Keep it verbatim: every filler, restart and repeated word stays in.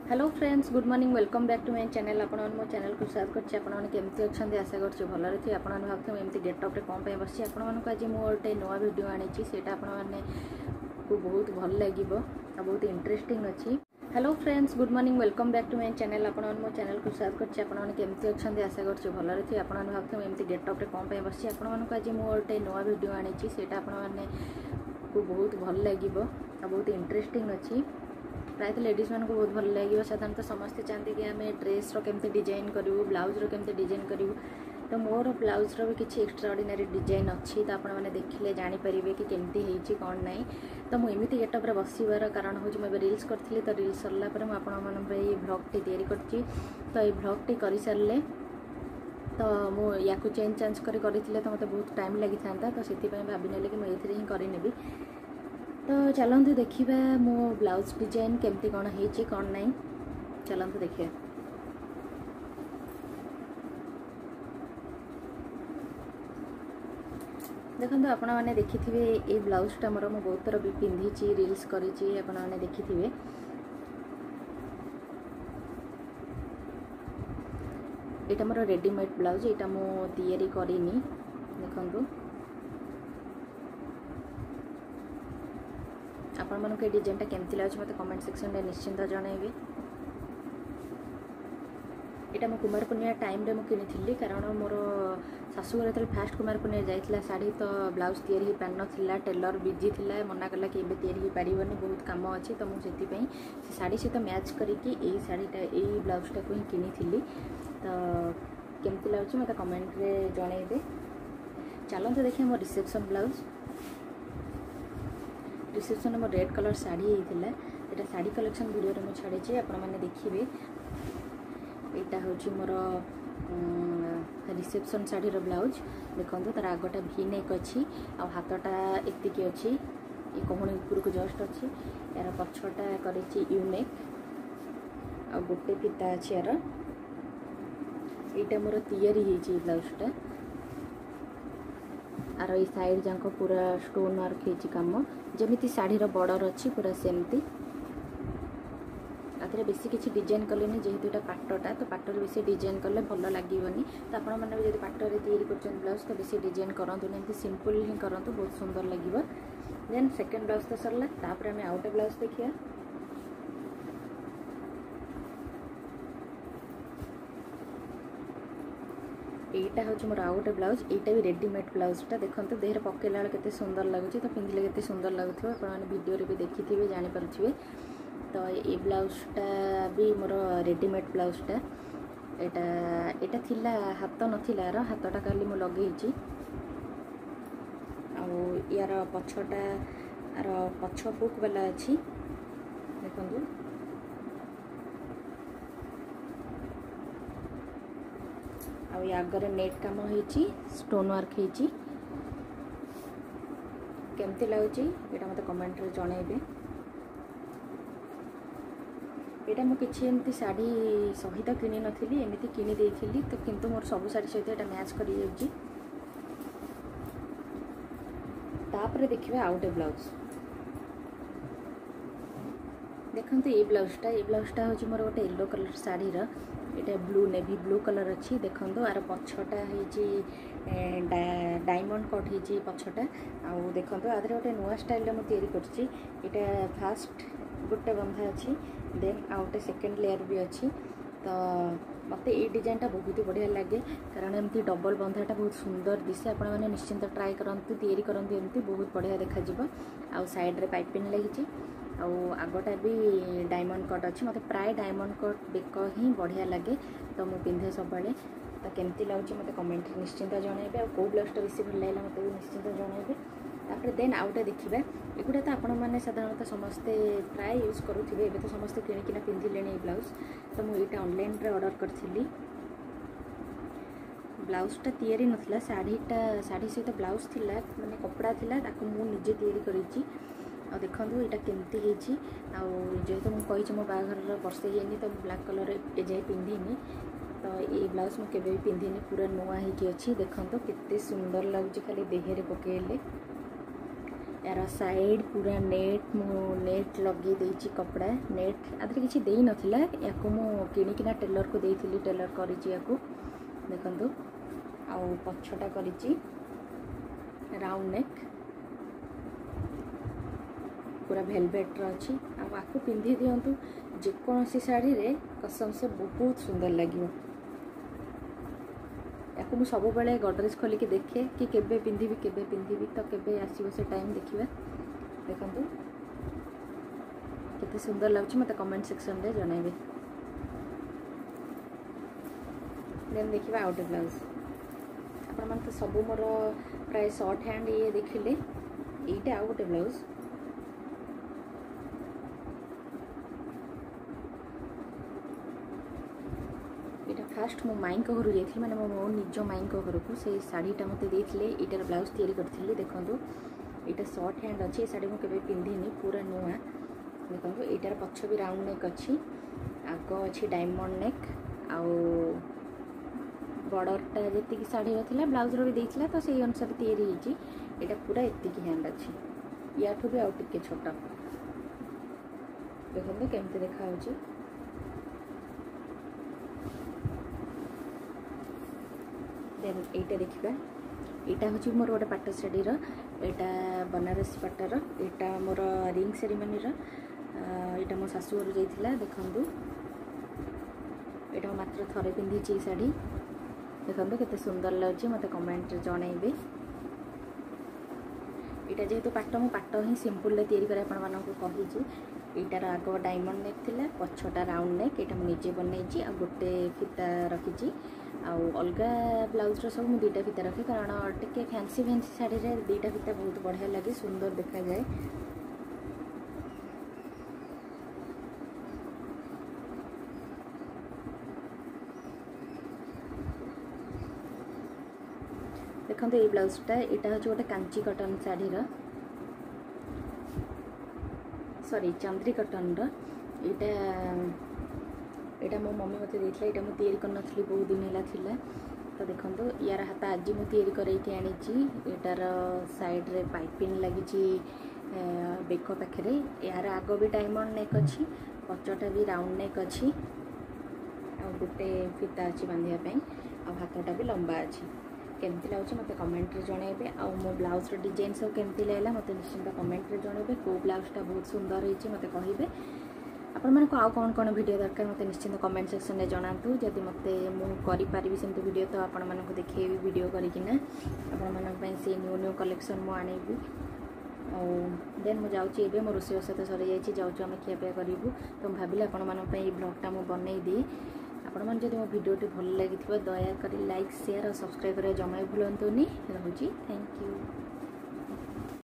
Hello friends, good morning, welcome back to my channel. आपण मो channel को स्वागत करछि। आपण माने केमति अछंती आशा करछि भलरे थि। आपण माने भाबथि एमति गेटअप रे कोन पे बसछि। आपण मानको आज मो ओटे नवा वीडियो आनी छि, सेटा आपण माने को बहुत भल लागिबो आ बहुत इंटरेस्टिंग अछि। Hello friends, good morning, welcome back to my channel. आपण मो चैनल को स्वागत करछि। आपण माने केमति अछंती आशा करछि भलरे थि। आपण माने भाबथि एमति गेटअप रे कोन पे बसछि। आपण मानको आज मो ओटे नवा वीडियो आनी छि, सेटा आपण माने को बहुत भल लागिबो आ बहुत इंटरेस्टिंग अछि। प्रायतः लेडीज मान को बहुत भल लगे। साधारणतः समस्ते चाहते कि आम ड्रेस केमती डिजाइन करूँ, ब्लाउज केमती डिजाइन करूँ। तो मोर ब्लाउज रो भी किसी एक्स्ट्रा ऑर्डिनरी डिजाइन अच्छी, तो आपण मैंने देखिले जानीपारे कि केमती होती कौन ना। तो मुझे गेटअप बसबार कारण हूँ मैं रिल्स करी। तो रिल्स सरला मुझे ये ब्लॉग टी करी। तो ये ब्लॉग टी कर सारे तो मुझे चेंज चेंज कर तो मतलब बहुत टाइम लगी था। तो से भाभी कि मुझे ही करनेबी। तो चलते देखा मो ब्लाउज डिजाइन केमती कौन है कौन ना। चलते देखिए। देखो आपण मैंने देखि थे ये ब्लाउजटा मोर मु बहुत थर भी पिंधि रिल्स करी। आपण मैंने देखि थे यहाँ मोर रेडीमेड ब्लाउज। यहाँ मु तैयारी करिनी। देखो आपण मानक ये डिजाइन केमती लगे मत कमेंट सेक्शन में निश्चिंत जनइबे। यहाँ मो कुमार पूर्णिमा टाइम रे मुझे किनी कारण मोर शाशुघर जो फास्ट कुमार पूर्णिमा जाइला साड़ी तो ब्लाउज तैयारी पार ना। टेलर बिजी थिला, मना कला कि तैयारी हो पारन, बहुत कम अच्छी। तो मुझे शाड़ी सहित मैच करके शाड़ीटा यही ब्लाउजटा को ही किनी। तो केमती लगे मत कमेंट रे जनइबे। चलते देखिए मो रिसेप्शन ब्लाउज। रिसेप्शन में रेड कलर साड़ी होता। यहाँ साड़ी कलेक्शन वीडियो में छाड़ी आपण मैंने देखिए। यहाँ हूँ मोर रिसेप्शन साड़ी ब्लाउज। देखो तार आगटा भी नेक अच्छी, आ हाथटा एतिकी अच्छी, ये कहूणी ऊपर को जस्ट अच्छी। यार पछटा कर यूनेक आ गोटे फीता अच्छी। यार यहाँ मोर तैयारी होती ब्लाउजटा। आर ये साइड जाक पूरा स्टोन वर्क होती कम, जमी शाढ़ी बॉर्डर अच्छी पूरा सेमती। आधे बेसी किसी डिजाइन कले जेहेतु यहाँ पाटटा, तो पाटर बेसी डिजाइन कले भल लगनी। तो आपण मैंने भी पाटर तैयारी कर ब्लाउज तो बेसी डिजाइन करूँ ना, सिंपल ही करूँ, बहुत सुंदर लगे। देन सेकेंड ब्लाउज तो सरला। तापर आम आउटे ब्लाउज देखिए। यहाँ हूँ मोर आउ गोटे ब्लाउज। यहाँ भी रेडीमेड ब्लाउजटा। देखो देहर पकेला के सुंदर लगुच, तो पिंधिले के सुंदर लगुव। आप वीडियो भी देखी थे, जानीपे। तो ये ब्लाउजटा भी मोर रेडीमेड ब्लाउजटा। यहाँ यहाँ थिला हाथ नाला, यार हाथटा खाली मुझे लगे। यार पछटा यार पछ बुक वाला अच्छी। देखो आगरे नेट काम होती, स्टोन वर्क होती। केमती लगुच ये मत कमेंट रे जनइबे। यहाँ मुझे एमती साड़ी सहित किनी नी, एमती किनी देइथिली। तो किंतु मोर सब साड़ी सहित यहाँ मैच कर जाउची। तापर देखिए आउटे ब्लाउज। देखते ये ब्लाउजटा। ये ब्लाउजटा हूँ मोर गोटे येलो कलर साड़ी रा। यहाँ ब्लू नेवी ब्लू कलर अच्छी। देखो आर पछटा डायमंड कट होती पछटा। आउ देखो आधे गोटे नुआ स्टाइल मुझे तैयारी कर। फास्ट गोटे बंधा अच्छी, देन आउ गोटे सेकेंड लेयर भी अच्छी। तो मत ये डिजाइनटा बहुत बढ़िया लगे कारण एमती डबल बंधाटा बहुत सुंदर दिसे। आपण मैंने निश्चिंत ट्राए करंतु, तैयारी करंतु, एमती बहुत बढ़िया देखा जिवो। आ साइड रे पाइपिंग लगी। आगटा भी डायमंड कट अच्छी। मत प्राय डायमंड कट बेक ही बढ़िया लगे, तो मुझे पिंधे सब। तो केमती लगुच मत कमेंट निश्चिंत जनइबे। आ कौ ब्लाउजटा बेसी भल लगे मत निश्चिंत जनइबे। तापर देन आउटे देखा। एगुड़ा तो आपण मैंने साधारणतः समस्ते प्राय यूज करुवे। एबे तो समस्ते किणिकिना पिंधिले ब्लाउज। तो मुझे ऑनलाइन रे ऑर्डर करी। ब्लाउजटा तैयारी नथिला, साड़ीटा साड़ी सहित ब्लाउज थिला, माने कपड़ा थिला, ताको मु निजे तैयारी करिछि। आ देखंतु एटा केमती हेछि। आ जेहेतु मु कहिछि मो बाघर वर्षे हेनी, तो ब्लैक कलर ए जाय पिंधिनी। तो ये ब्लाउज मुझे भी पिंधिनी, पूरा नुआ होगी अच्छी। देखो केते सुंदर लगुच खाली देहरे पकेले। यार साइड पूरा नेट मु नेट लगे देछि कपड़ा नेट आदि किछि देई नथिला याको मु किनिकिना टेलर को देइथिली टेलर करिछि याको देखंतु आ पछटा करिछि राउंड नेक पूरा भेलवेट अच्छी आपको पिंधि दिंतु जेकोसी शाढ़ी रे कसम से बहुत सुंदर लगे या सब बेले गडरेज खोलिकी देखे कि केबे पिंधि केबे पिंधि तो केबे आसीबो से टाइम देखिबा देखंतु केते सुंदर लगुच मते कमेंट सेक्शन रे जणाइबे। देन देखिबा आउट ब्लाउज आपण मन तो सब मोर प्राय शॉर्ट हैंड ये देखिले एटा आउट ब्लाउज फास्ट मो माई घर जाइए मैंने मो निज माई घर को से शाढ़ीटा मत देते यार ब्लाउज तैयारी करी देखूँ यहाँ शॉर्ट हैंड अच्छे शाढ़ी मुझे पिंधिनी पूरा नुआ देखो यार पछ भी राउंड नेक अच्छी आग अच्छी डायमंड नेक आउ बॉर्डरटा जी शाढ़ी था ब्लाउज भी देता तो से अनुसार तैयारी यहाँ पूरा एतिक हैंड अच्छी या भी आउ टे छोट देखो केमती देखा देन एटा देखिबा एटा होची मोर गोटे पाट शाढ़ीर एटा बनारसी पाटर एटा मोर रिंग सेरेमनी एटा मो शाशु घर जाइथिला देखंतु एटा मात्र थरे पिंधि शाढ़ी देखंतु केते सुंदर लगुची मते कमेंट रे जणाइबे। एटा जेहेतु पाट मु पाट ही सिंपल ले तैयारी करे आपण मानन को कहिची एटार आग डायमंड नेक थिला पछटा राउंड नेक एटा मु निजे बनैची आ गोटे फिता रखिची आउ अलगा ब्लाउज रो सब दुईटा फिता रखे कारण टिके फैंसी फैंसी शाढ़ी रे दुईटा फिता बहुत बढ़िया लगे सुंदर देखा जाए। देखो ये ब्लाउजटा यहाँ हूँ गोटे कांची कटन शाढ़ी सॉरी चंद्री कटन यहाँ यहाँ मो मम्मी मत देता यहाँ मुझे तैयारी करनी बहुत दिन है तो देखो यार हाथ आज मुझे तैयारी आनी यार साइड रे पाइपिंग लगी बेक पाखे यार आग भी डायमंड नेक अच्छी पचटा भी राउंड नेक अच्छी आ गोटे फिता अच्छी बांधापी आ हाथटा भी लंबा अच्छी केमती लगुच मत कमेंट रे जणाइबे आ मो ब्लाउज रो डिजाइन सब केमती लागला मत निश्चिंत कमेंट रे जणाइबे को ब्लाउजटा बहुत सुंदर होइछि मत कहिबे आपण माने को आ कोन कोन वीडियो दरकार मत निश्चिंत कमेंट सेक्शन रे जणांतु जदि मते मु करि पारिबि सेमती वीडियो तो आपण मानन को देखैबि वीडियो करिकिना आपण मानन पई से न्यू न्यू कलेक्शन मु आनेबि और देन मु जाउछि एबे मो रोसे सते सरी जाइछि जाउछु हम खिया पिया करिबु तो भाबिले आपण मानन पई ब्लॉगटा मु बनै दी आपण मन जदि मो वीडियोटी भल लागिथिबो दया करी लाइक शेयर और सब्सक्राइब करे जमाई भूलंतुनी रहुछि थैंक यू।